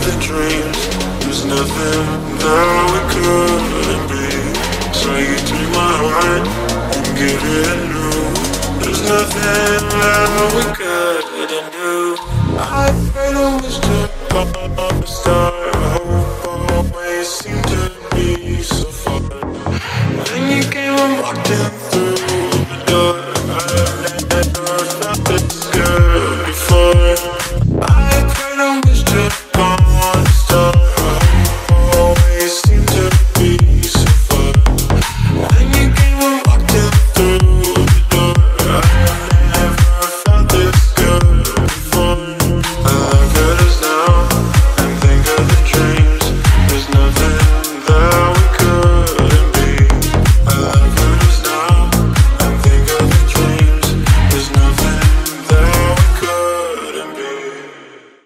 the dreams. There's nothing that we couldn't be. So you take my heart and give it new. There's nothing that we couldn't do. I pray the wisdom of the star. Hope always seemed to be so far. Then you came and walked in.